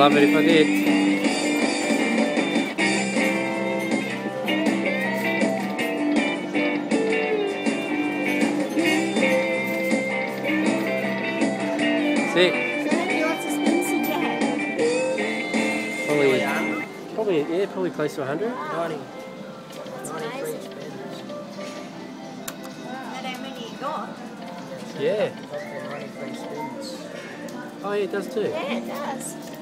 love it if I did. Sick. Probably close to 100. 90. 93 spins. How many you got? Yeah. 93 spins. Oh yeah, it does too. Yeah, it does.